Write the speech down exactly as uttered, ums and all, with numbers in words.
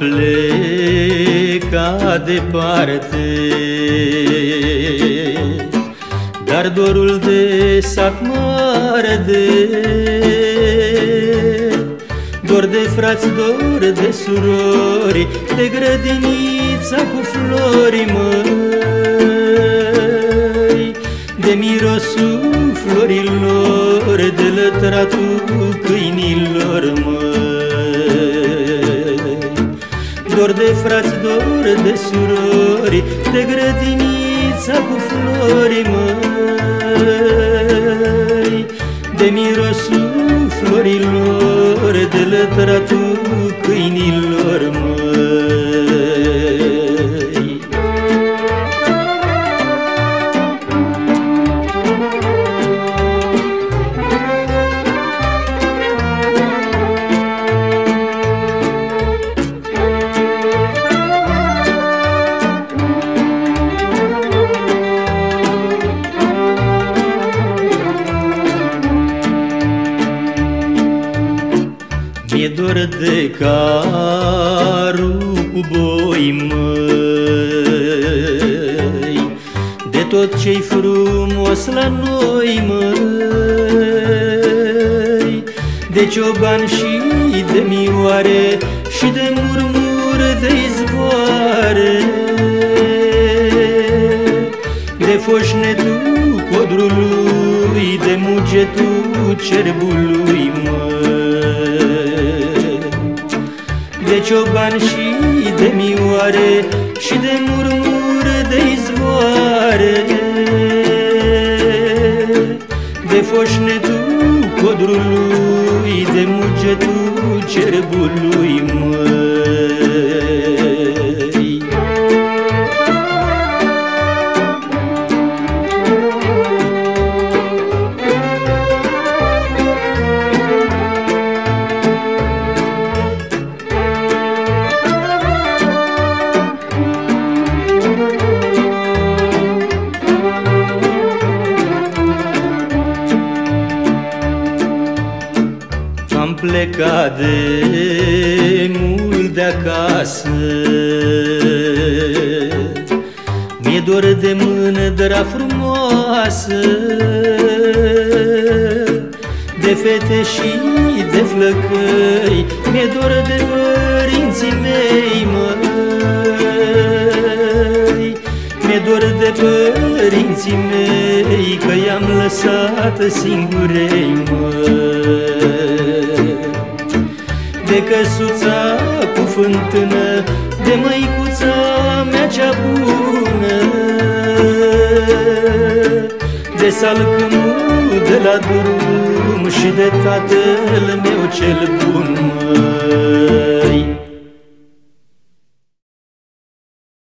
plecat departe, dar dorul de sat m-arde. Dor de frați, dor de surori, de grădinița cu flori, măi, de mirosul florilor, de lătratul câinilor, măi. Dor de frați, dor de surori, de grădinița cu flori, măi, de mirosul florilor, de lătratul câinilor, măi. Mi-e dor de carul cu boi, măi, de tot ce-i frumos la noi, măi, de cioban și de mioare și de murmur de izvoare, de foșnetul codrului, de mugetul cerbului, măi, de cioban și de mioare și de murmur de izvoare, de foșnetul codrului, de mugetul cerbului, măi. Am plecat de mult de acasă, mi-e dor de mândra frumoasă, de fete și de flăcăi, mi-e dor de părinții mei, măi, mi-e dor de părinții mei, că i-am lăsat singurei, măi, de căsuța cu fântână, de măicuța mea cea bună, de salcâmul de la drum și de tatăl meu cel bun, măi.